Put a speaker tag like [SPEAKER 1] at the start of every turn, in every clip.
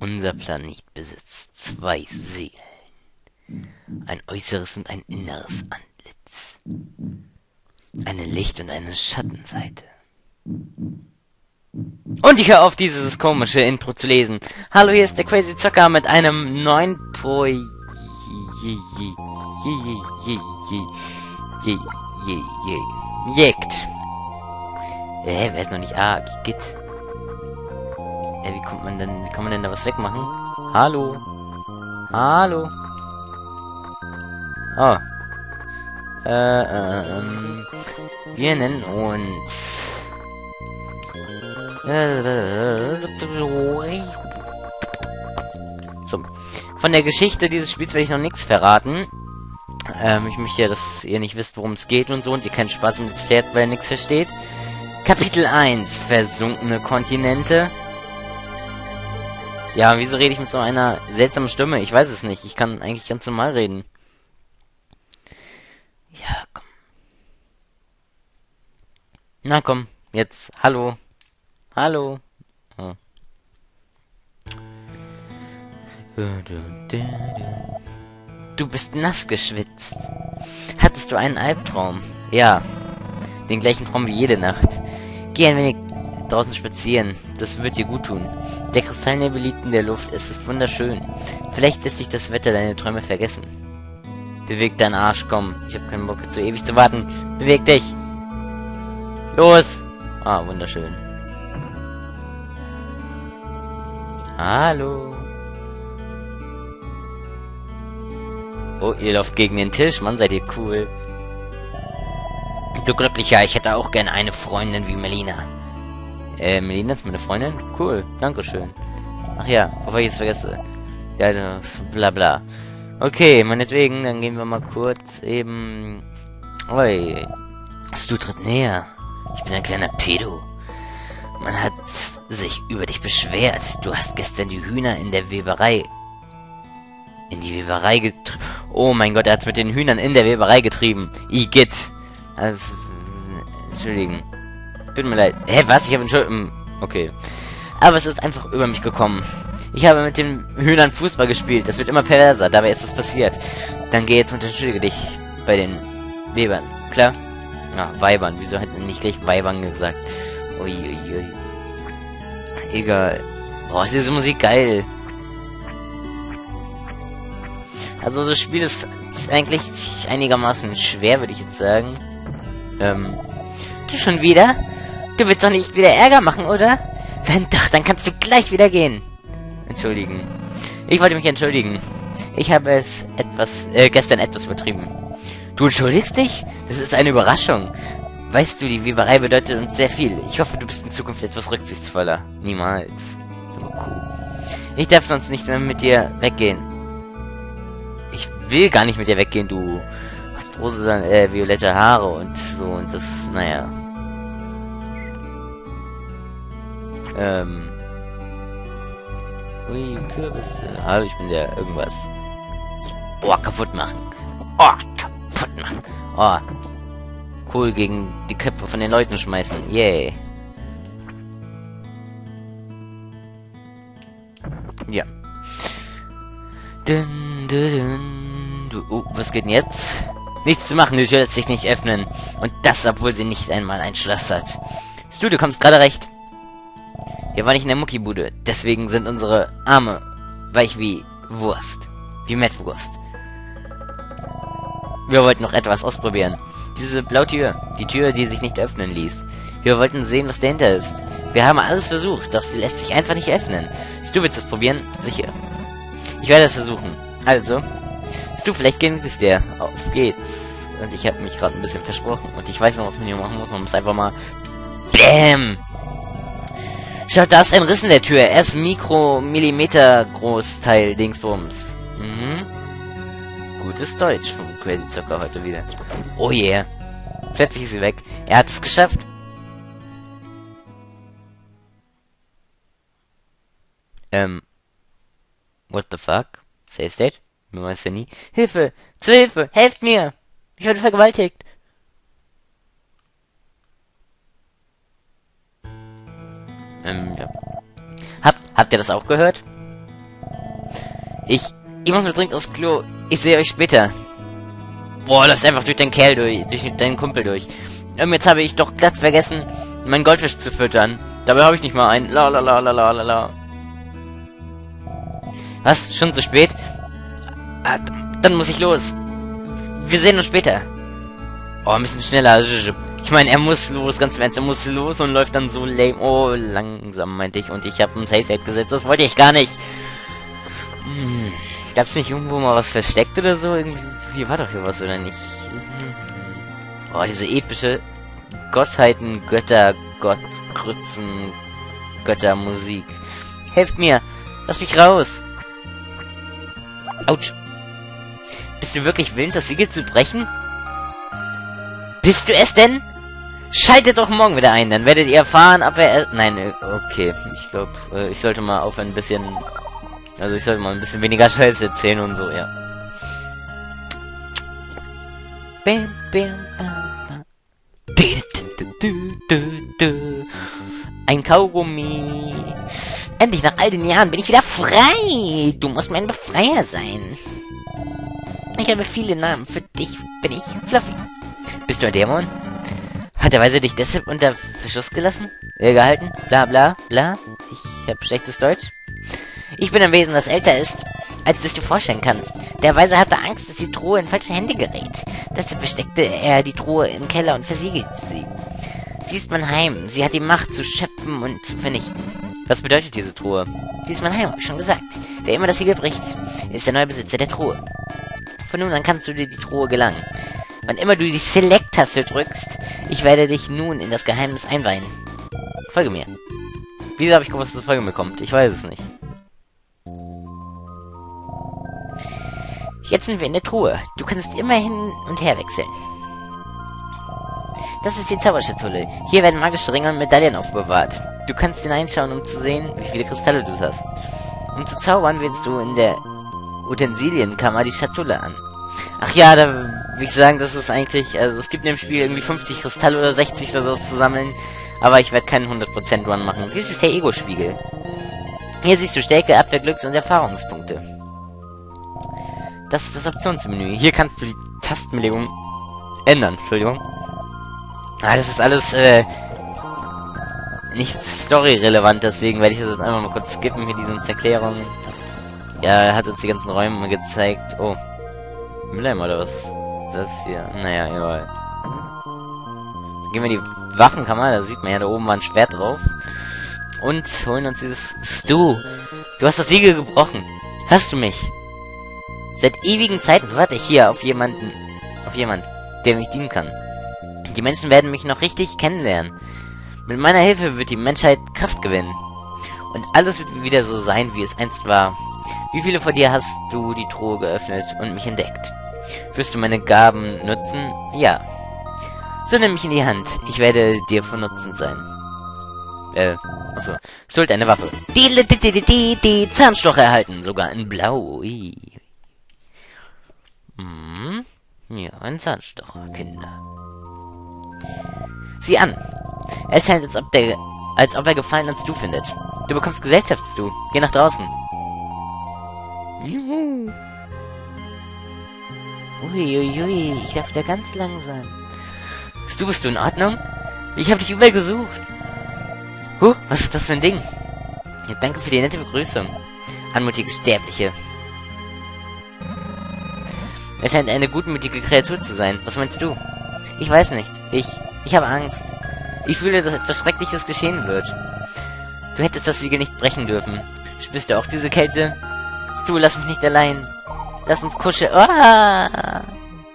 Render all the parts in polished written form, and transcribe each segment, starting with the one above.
[SPEAKER 1] Unser Planet besitzt zwei Seelen. Ein äußeres und ein inneres Antlitz. Eine Licht- und eine Schattenseite. Und ich höre auf, dieses komische Intro zu lesen. Hallo, hier ist der Crazy Zocker mit einem neuen Projekt. Wer ist noch nicht? Git. Wie kann man denn da was wegmachen? Hallo? Hallo? Oh. Wir nennen uns... So. Von der Geschichte dieses Spiels werde ich noch nichts verraten. Ich möchte ja, dass ihr nicht wisst, worum es geht und so und ihr keinen Spaß mit Let's Play habt, weil ihr nichts versteht. Kapitel 1. Versunkene Kontinente. Ja, wieso rede ich mit so einer seltsamen Stimme? Ich weiß es nicht. Ich kann eigentlich ganz normal reden. Ja, komm. Na komm, jetzt. Hallo. Hallo. Oh. Du bist nass geschwitzt. Hattest du einen Albtraum? Ja. Den gleichen Traum wie jede Nacht. Geh ein wenig draußen spazieren. Das wird dir gut tun. Der Kristallnebel liegt in der Luft. Es ist wunderschön. Vielleicht lässt sich das Wetter deine Träume vergessen. Beweg deinen Arsch, komm. Ich habe keinen Bock, zu ewig zu warten. Beweg dich. Los. Ah, wunderschön. Hallo. Oh, ihr lauft gegen den Tisch. Mann, seid ihr cool. Du Glücklicher, ich hätte auch gern eine Freundin wie Melina. Melina ist meine Freundin? Cool, dankeschön. Ach ja, bevor ich es vergesse. Ja, das bla bla. Okay, meinetwegen, dann gehen wir mal kurz eben... Oi. Du tritt näher. Ich bin ein kleiner Pedo. Man hat sich über dich beschwert. Du hast gestern die Hühner in der Weberei... In die Weberei getrieben. Oh mein Gott, er hat's mit den Hühnern in der Weberei getrieben. Igitt. Also... Entschuldigen. Tut mir leid. Hä, was? Ich habe Entschuldigung. Okay. Aber es ist einfach über mich gekommen. Ich habe mit den Hühnern Fußball gespielt. Das wird immer perverser. Dabei ist es passiert. Dann geh jetzt und entschuldige dich bei den Webern. Klar? Ja, Weibern. Wieso hat er nicht gleich Weibern gesagt? Uiuiui. Egal. Boah, ist diese Musik geil. Also das Spiel ist eigentlich einigermaßen schwer, würde ich jetzt sagen. Du schon wieder? Du willst doch nicht wieder Ärger machen, oder? Wenn doch, dann kannst du gleich wieder gehen. Entschuldigen. Ich wollte mich entschuldigen. Ich habe es gestern etwas übertrieben. Du entschuldigst dich? Das ist eine Überraschung. Weißt du, die Weberei bedeutet uns sehr viel. Ich hoffe, du bist in Zukunft etwas rücksichtsvoller. Niemals. Du Kuh. Ich darf sonst nicht mehr mit dir weggehen. Ich will gar nicht mit dir weggehen, du hast rosa, violette Haare und so und das, naja. Ui, Kürbisse. Hallo, ich bin der irgendwas. Oh, kaputt machen. Oh, kaputt machen. Oh. Cool, gegen die Köpfe von den Leuten schmeißen. Yay. Ja. Oh, was geht denn jetzt? Nichts zu machen, die Tür lässt sich nicht öffnen. Und das, obwohl sie nicht einmal ein Schloss hat. Stu, du kommst gerade recht. Wir waren nicht in der Muckibude. Deswegen sind unsere Arme weich wie Wurst. Wie Mettwurst. Wir wollten noch etwas ausprobieren. Diese blaue Tür. Die Tür, die sich nicht öffnen ließ. Wir wollten sehen, was dahinter ist. Wir haben alles versucht, doch sie lässt sich einfach nicht öffnen. Stu, willst du es probieren? Sicher. Ich werde es versuchen. Also. Stu, vielleicht gelingt es dir. Auf geht's. Und ich habe mich gerade ein bisschen versprochen. Und ich weiß noch, was man hier machen muss. Man muss einfach mal... Bäm! Schaut, da ist ein Riss in der Tür. Er ist Mikromillimeter Großteil Dingsbums. Mhm. Gutes Deutsch vom Crazy Zocker heute wieder. Oh yeah. Plötzlich ist sie weg. Er hat es geschafft. What the fuck? Save State? Man weiß ja nie. Hilfe! Zur Hilfe! Helft mir! Ich werde vergewaltigt! Ja. Habt ihr das auch gehört? Ich muss mir dringend aufs Klo. Ich sehe euch später. Boah, läufst einfach durch deinen Kerl durch deinen Kumpel durch. Jetzt habe ich doch glatt vergessen, meinen Goldfisch zu füttern. Dabei habe ich nicht mal einen. La la la la la la la. Was? Schon zu spät? Ah, dann muss ich los. Wir sehen uns später. Oh, ein bisschen schneller. Ich meine, er muss los, ganz im Ernst. Er muss los und läuft dann so lame. Oh, langsam, meinte ich. Und ich habe ein Safe State gesetzt. Das wollte ich gar nicht. Gab's nicht irgendwo mal was versteckt oder so? Irgendwie hier war doch hier was, oder nicht? Oh, diese epische Gottheiten, Götter, Gott, Grützen, Göttermusik. Helft mir! Lass mich raus! Autsch! Bist du wirklich willens, das Siegel zu brechen? Bist du es denn? Schaltet doch morgen wieder ein, dann werdet ihr erfahren, ob er... Nein, okay. Ich glaube, ich sollte mal aufhören, ein bisschen... Also ich sollte mal ein bisschen weniger Scheiß erzählen und so, ja. Ein Kaugummi. Endlich, nach all den Jahren bin ich wieder frei. Du musst mein Befreier sein. Ich habe viele Namen. Für dich bin ich Fluffy. Bist du ein Dämon? Hat der Weise dich deshalb unter Verschluss gelassen? Gehalten? Bla bla bla. Ich habe schlechtes Deutsch. Ich bin ein Wesen, das älter ist, als du es dir vorstellen kannst. Der Weise hatte Angst, dass die Truhe in falsche Hände gerät. Deshalb versteckte er die Truhe im Keller und versiegelte sie. Sie ist mein Heim. Sie hat die Macht zu schöpfen und zu vernichten. Was bedeutet diese Truhe? Sie ist mein Heim, habe ich schon gesagt. Wer immer das Siegel bricht, ist der neue Besitzer der Truhe. Von nun an kannst du dir die Truhe gelangen. Wann immer du die Select-Taste drückst, ich werde dich nun in das Geheimnis einweihen. Folge mir. Wieso habe ich gewusst, dass es Folge mir kommt? Ich weiß es nicht. Jetzt sind wir in der Truhe. Du kannst immer hin und her wechseln. Das ist die Zauberschatulle. Hier werden magische Ringe und Medaillen aufbewahrt. Du kannst hineinschauen, um zu sehen, wie viele Kristalle du hast. Um zu zaubern, wählst du in der Utensilienkammer die Schatulle an. Ach ja, da würde ich sagen, das ist eigentlich... Also es gibt in dem Spiel irgendwie 50 Kristalle oder 60 oder sowas zu sammeln. Aber ich werde keinen 100% Run machen. Dies ist der Ego-Spiegel. Hier siehst du Stärke, Abwehr, Glücks- und Erfahrungspunkte. Das ist das Optionsmenü. Hier kannst du die Tastenbelegung ändern. Entschuldigung. Ah, das ist alles, nicht story-relevant, deswegen werde ich das jetzt einfach mal kurz skippen, hier diese Erklärung. Ja, er hat uns die ganzen Räume gezeigt. Oh. Müllheim, oder was ist das hier? Naja, egal. Gehen wir in die Waffenkammer, da sieht man ja, da oben war ein Schwert drauf. Und holen uns dieses... Stu, du hast das Siegel gebrochen. Hörst du mich? Seit ewigen Zeiten warte ich hier auf jemanden, der mich dienen kann. Die Menschen werden mich noch richtig kennenlernen. Mit meiner Hilfe wird die Menschheit Kraft gewinnen. Und alles wird wieder so sein, wie es einst war. Wie viele von dir hast du die Truhe geöffnet und mich entdeckt? Wirst du meine Gaben nutzen? Ja. So nimm mich in die Hand. Ich werde dir von Nutzen sein. Achso. Schuld eine Waffe. Die Zahnstocher erhalten. Sogar in Blau. Ui. Ja, ein Zahnstocher, Kinder. Sieh an. Es scheint, als ob er Gefallen an Stu findet. Du bekommst Gesellschafts-Stu. Geh nach draußen. Juhu. Uiuiui, ich laufe da ganz langsam. Stu, bist du in Ordnung? Ich habe dich überall gesucht. Was ist das für ein Ding? Ja, danke für die nette Begrüßung. Anmutige Sterbliche. Er scheint eine gutmütige Kreatur zu sein. Was meinst du? Ich weiß nicht. Ich habe Angst. Ich fühle, dass etwas Schreckliches geschehen wird. Du hättest das Siegel nicht brechen dürfen. Spürst du auch diese Kälte? Stu, lass mich nicht allein. Lass uns kuscheln. Ah!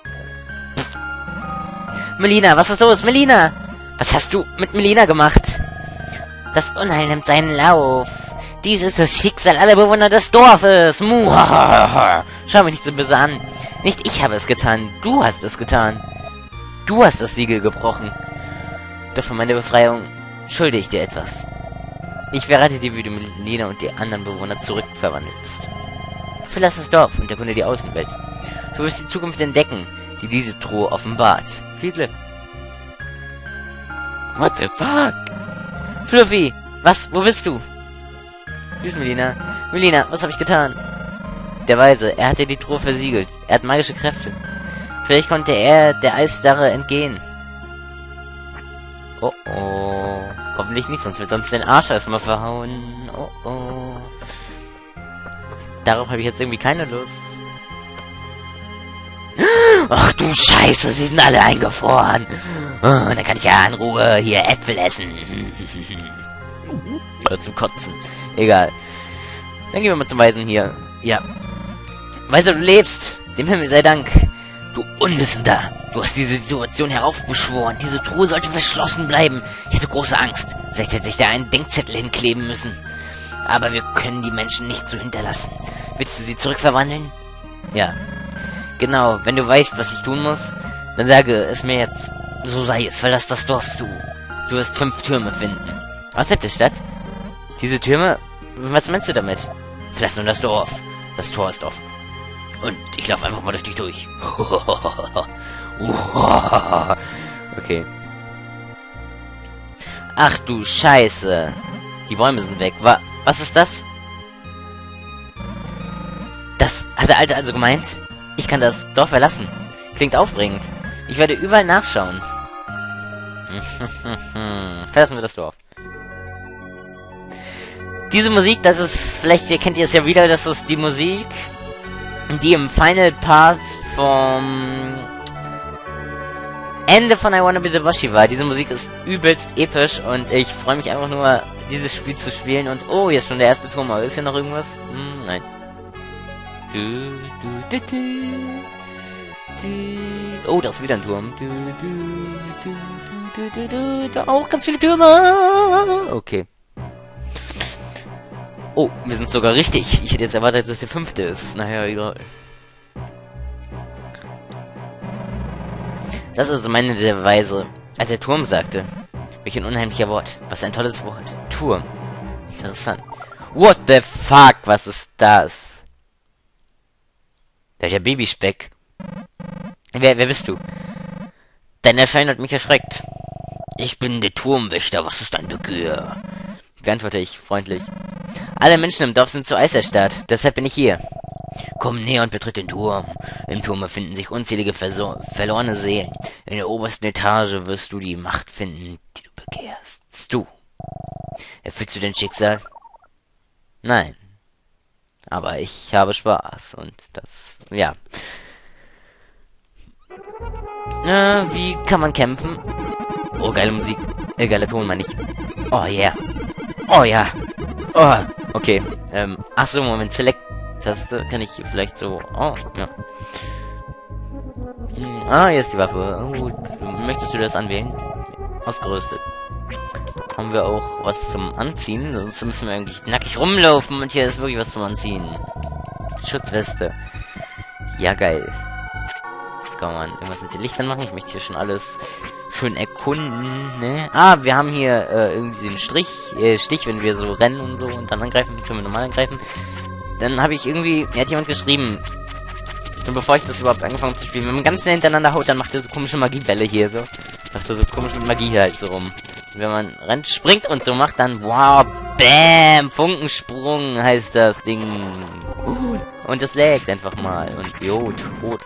[SPEAKER 1] Melina, was ist los? Melina! Was hast du mit Melina gemacht? Das Unheil nimmt seinen Lauf. Dies ist das Schicksal aller Bewohner des Dorfes. Muhahaha. Schau mich nicht so böse an. Nicht ich habe es getan. Du hast es getan. Du hast das Siegel gebrochen. Doch für meine Befreiung schulde ich dir etwas. Ich verrate dir, wie du Melina und die anderen Bewohner zurückverwandelst. Verlass das Dorf und erkunde die Außenwelt. Du wirst die Zukunft entdecken, die diese Truhe offenbart. Viel Glück. What the fuck? Fluffy, was? Wo bist du? Tschüss, Melina. Melina, was habe ich getan? der Weise. Er hatte die Truhe versiegelt. Er hat magische Kräfte. Vielleicht konnte er der Eisstarre entgehen. Oh oh. Hoffentlich nicht, sonst wird uns den Arsch erstmal verhauen. Oh oh. Darauf habe ich jetzt irgendwie keine Lust. Ach du Scheiße, sie sind alle eingefroren. Oh, dann kann ich ja in Ruhe hier Äpfel essen. Oder zum Kotzen. Egal. Dann gehen wir mal zum Weisen hier. Ja. Weiser, du lebst. Dem Himmel sei Dank. Du Unwissender. Du hast diese Situation heraufbeschworen. Diese Truhe sollte verschlossen bleiben. Ich hatte große Angst. Vielleicht hätte ich da einen Denkzettel hinkleben müssen. Aber wir können die Menschen nicht so hinterlassen. Willst du sie zurückverwandeln? Ja. Genau, wenn du weißt, was ich tun muss, dann sage es mir jetzt. So sei es, verlass das Dorf, du. Du wirst 5 Türme finden. Außerhalb der Stadt? Diese Türme? Was meinst du damit? Verlass nur das Dorf. Das Tor ist offen. Und ich laufe einfach mal durch dich durch. Okay. Ach du Scheiße. Die Bäume sind weg. Was ist das? Das hat der Alte also gemeint? Ich kann das Dorf verlassen. Klingt aufregend. Ich werde überall nachschauen. Verlassen wir das Dorf. Diese Musik, das ist, vielleicht kennt ihr es ja wieder, das ist die Musik, die im Final Part vom Ende von I Wanna Be The Washi war. Diese Musik ist übelst episch und ich freue mich einfach nur, dieses Spiel zu spielen. Und oh, jetzt schon der erste Turm. Aber ist hier noch irgendwas? Nein. Oh, das ist wieder ein Turm. Da auch ganz viele Türme. Okay. Oh, wir sind sogar richtig. Ich hätte jetzt erwartet, dass der 5. ist. Naja, egal. Das ist also meine Weise, als der Turm sagte. Welch ein unheimlicher Wort. Was ein tolles Wort. Turm. Interessant. What the fuck? Was ist das? Welcher Babyspeck? Wer bist du? Dein Erscheinen hat mich erschreckt. Ich bin der Turmwächter. Was ist dein Begehr? Beantworte ich freundlich. Alle Menschen im Dorf sind zu Eis erstarrt. Deshalb bin ich hier. Komm näher und betritt den Turm. Im Turm befinden sich unzählige verlorene Seelen. In der obersten Etage wirst du die Macht finden, die du begehrst. Du. Erfüllst du dein Schicksal? Nein. Aber ich habe Spaß. Und das, ja. Wie kann man kämpfen? Oh, geile Musik. Geiler Ton, meine ich. Oh, yeah. Oh, ja. Oh, okay. Ach so, Moment. Select-Taste kann ich vielleicht so... Oh, ja. Ah, hier ist die Waffe. Oh, möchtest du das anwählen? Ausgerüstet. Haben wir auch was zum Anziehen? Sonst müssen wir eigentlich nackig rumlaufen. Und hier ist wirklich was zum Anziehen. Schutzweste. Ja, geil. Kann man irgendwas mit den Lichtern machen? Ich möchte hier schon alles schön erkunden, ne? Ah, wir haben hier irgendwie den Stich, wenn wir so rennen und so und dann angreifen, können wir normal angreifen. Dann habe ich irgendwie, mir hat jemand geschrieben, schon bevor ich das überhaupt angefangen habe zu spielen, wenn man ganz schnell hintereinander haut, dann macht er so komische Magiebälle hier so. Macht er so komisch mit Magie halt so rum. Und wenn man rennt, springt und so macht, dann wow, bam, Funkensprung heißt das Ding. Und das laggt einfach mal und jo, tot.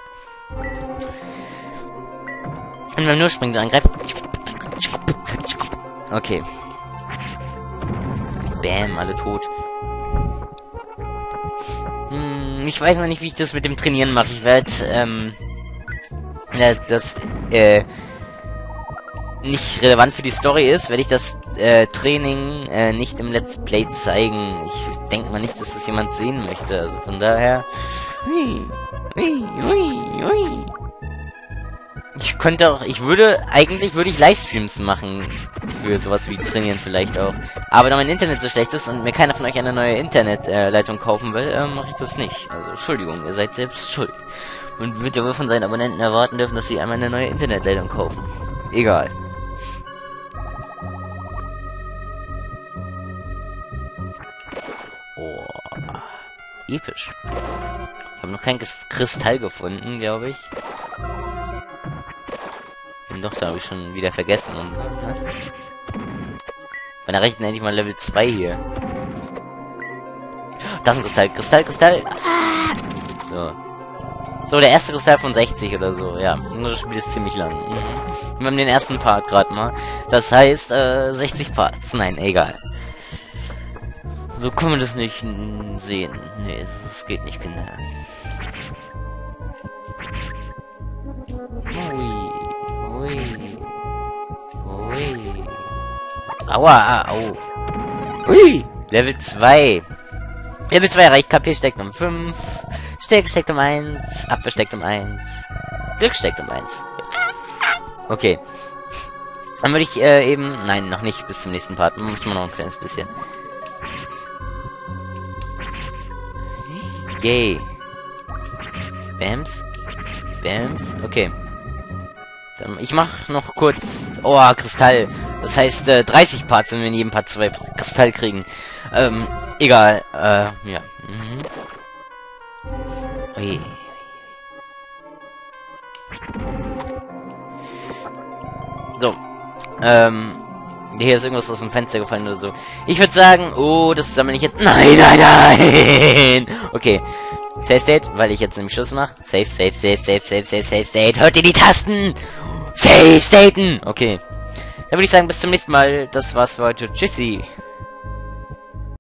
[SPEAKER 1] Und wenn man nur springt und angreift. Okay. Bam, alle tot. Ich weiß noch nicht, wie ich das mit dem Trainieren mache. Ich werde, das, nicht relevant für die Story ist, werde ich das, Training, nicht im Let's Play zeigen. Ich denke mal nicht, dass das jemand sehen möchte. Also von daher... Ich könnte auch, eigentlich würde ich Livestreams machen. Für sowas wie Trainieren vielleicht auch. Aber da mein Internet so schlecht ist und mir keiner von euch eine neue Internetleitung kaufen will, mache ich das nicht. Also, Entschuldigung, ihr seid selbst schuld. Und wird ja wohl von seinen Abonnenten erwarten dürfen, dass sie einmal eine neue Internetleitung kaufen. Egal. Oh. Episch. Ich habe noch kein Kristall gefunden, glaube ich. Und doch, da habe ich schon wieder vergessen und so, ne? Bei der rechten endlich mal Level 2 hier. Da ist ein Kristall. Kristall! Ah! So, der erste Kristall von 60 oder so, ja. Das Spiel ist ziemlich lang. Wir haben den ersten Part gerade mal. Das heißt, 60 Parts. Nein, egal. So kann man das nicht sehen. Nee, das geht nicht, Kinder. Ui, ui, ui. Aua, au. Ui, Level 2. Level 2 erreicht, KP steckt um 5. Stärke steckt um 1. Abwehr steckt um 1. Glück steckt um 1. Okay. Dann würde ich eben... Nein, noch nicht bis zum nächsten Part. Mach ich mal noch ein kleines bisschen. Yay. Bams. Bams. Okay. Dann, ich mach noch kurz... Oh, Kristall. Das heißt 30 Parts, wenn wir in jedem Part 2 Kristall kriegen. Egal. Ja. Mhm. Ui. So. Hier ist irgendwas aus dem Fenster gefallen oder so. Ich würde sagen, oh, das sammle ich jetzt. Nein, nein, nein! Okay. Safe State, weil ich jetzt nämlich Schluss mache. Safe, safe, safe, safe, safe, safe, safe State. Hört ihr die Tasten? Safe Staten! Okay. Dann würde ich sagen, bis zum nächsten Mal. Das war's für heute. Tschüssi.